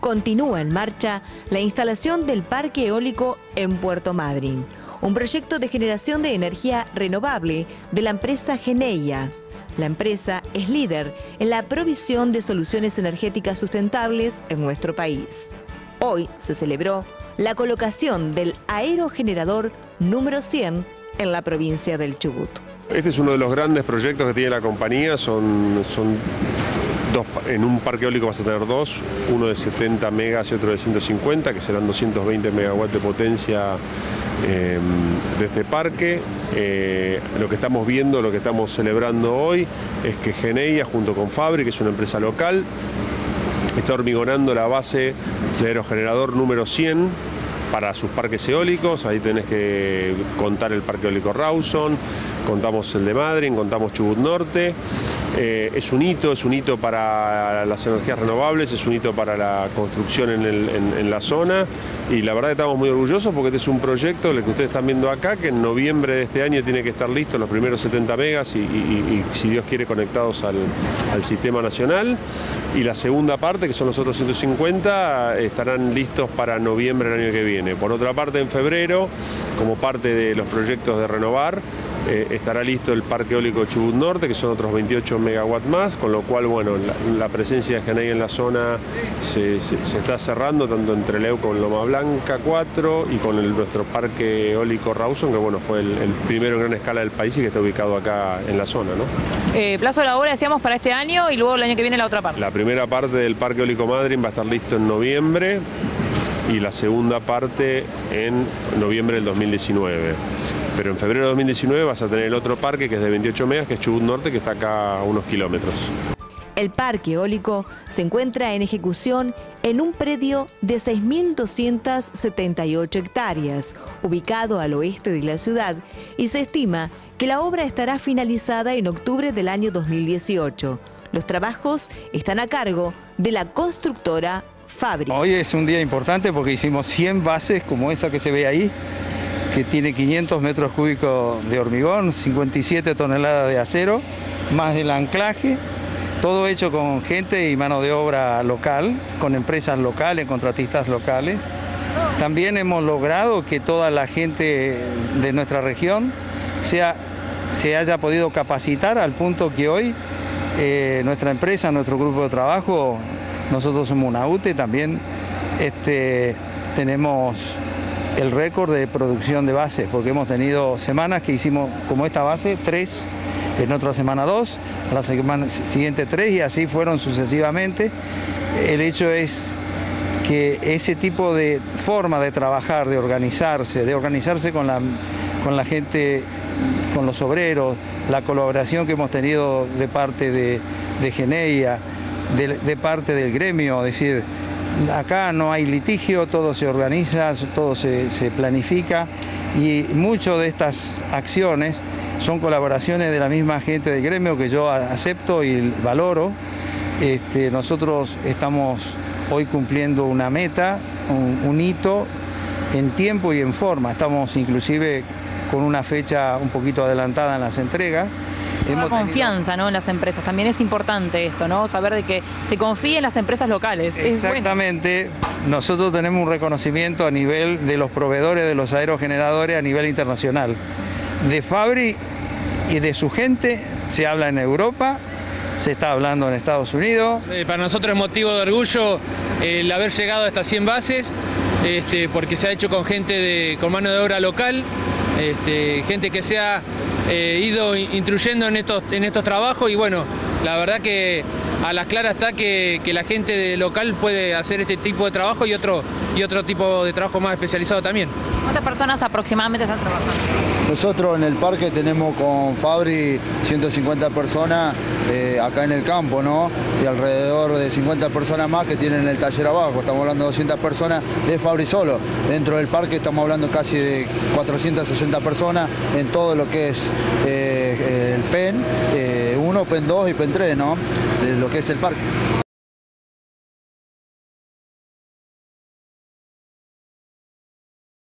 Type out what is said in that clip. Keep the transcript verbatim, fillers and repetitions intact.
continúa en marcha la instalación del parque eólico en Puerto Madryn, un proyecto de generación de energía renovable de la empresa Geneia. La empresa es líder en la provisión de soluciones energéticas sustentables en nuestro país. Hoy se celebró la colocación del aerogenerador número cien en la provincia del Chubut. Este es uno de los grandes proyectos que tiene la compañía, son, son dos, en un parque eólico vas a tener dos, uno de setenta megas y otro de ciento cincuenta, que serán doscientos veinte megawatts de potencia eh, de este parque. Eh, lo que estamos viendo, lo que estamos celebrando hoy es que Geneia, junto con Fabri, que es una empresa local, está hormigonando la base del aerogenerador número cien para sus parques eólicos. Ahí tenés que contar el parque eólico Rawson, contamos el de Madryn, contamos Chubut Norte. Eh, es un hito, es un hito para las energías renovables, es un hito para la construcción en, el, en, en la zona, y la verdad que estamos muy orgullosos porque este es un proyecto, el que ustedes están viendo acá, que en noviembre de este año tiene que estar listo los primeros setenta megas y, y, y si Dios quiere conectados al, al sistema nacional, y la segunda parte, que son los otros ciento cincuenta, estarán listos para noviembre del año que viene. Por otra parte, en febrero, como parte de los proyectos de renovar, Eh, estará listo el parque eólico Chubut Norte, que son otros veintiocho megawatts más, con lo cual, bueno, la, la presencia de Geneia en la zona se, se, se está cerrando, tanto entre Leu con Loma Blanca cuatro y con el, nuestro parque eólico Rawson, que bueno, fue el, el primero en gran escala del país y que está ubicado acá en la zona, ¿no? Eh, plazo de la obra decíamos para este año y luego el año que viene la otra parte. La primera parte del parque eólico Madryn va a estar listo en noviembre y la segunda parte en noviembre del dos mil diecinueve. Pero en febrero de dos mil diecinueve vas a tener el otro parque, que es de veintiocho megas, que es Chubut Norte, que está acá a unos kilómetros. El parque eólico se encuentra en ejecución en un predio de seis mil doscientas setenta y ocho hectáreas, ubicado al oeste de la ciudad, y se estima que la obra estará finalizada en octubre del año dos mil dieciocho. Los trabajos están a cargo de la constructora Fabri. Hoy es un día importante porque hicimos cien bases como esa que se ve ahí, que tiene quinientos metros cúbicos de hormigón, cincuenta y siete toneladas de acero, más el anclaje, todo hecho con gente y mano de obra local, con empresas locales, contratistas locales. También hemos logrado que toda la gente de nuestra región sea, se haya podido capacitar al punto que hoy eh, nuestra empresa, nuestro grupo de trabajo, nosotros somos una U T E, también este, tenemos el récord de producción de bases, porque hemos tenido semanas que hicimos, como esta base, tres, en otra semana dos, a la semana siguiente tres, y así fueron sucesivamente. El hecho es que ese tipo de forma de trabajar, de organizarse, de organizarse con la, con la gente, con los obreros, la colaboración que hemos tenido de parte de, de Geneia, de, de parte del gremio, es decir, acá no hay litigio, todo se organiza, todo se, se planifica, y muchas de estas acciones son colaboraciones de la misma gente del gremio que yo acepto y valoro. Este, nosotros estamos hoy cumpliendo una meta, un, un hito en tiempo y en forma. Estamos inclusive con una fecha un poquito adelantada en las entregas. Hemos confianza, ¿no?, en las empresas. También es importante esto, ¿no? Saber de que se confíe en las empresas locales. Exactamente. Bueno. Nosotros tenemos un reconocimiento a nivel de los proveedores de los aerogeneradores a nivel internacional. De Fabri y de su gente se habla en Europa, se está hablando en Estados Unidos. Eh, para nosotros es motivo de orgullo el haber llegado a estas cien bases, este, porque se ha hecho con gente de, con mano de obra local, este, gente que se ha eh, ido instruyendo en estos, en estos trabajos, y bueno, la verdad que a las claras está que, que la gente de local puede hacer este tipo de trabajo y otro, y otro tipo de trabajo más especializado también. ¿Cuántas personas aproximadamente están trabajando? Nosotros en el parque tenemos con Fabri ciento cincuenta personas eh, acá en el campo, ¿no? Y alrededor de cincuenta personas más que tienen el taller abajo. Estamos hablando de doscientas personas de Fabri solo. Dentro del parque estamos hablando casi de cuatrocientas sesenta personas en todo lo que es eh, el P E N uno, eh, P E N dos y P E N tres, ¿no? De lo que es el parque.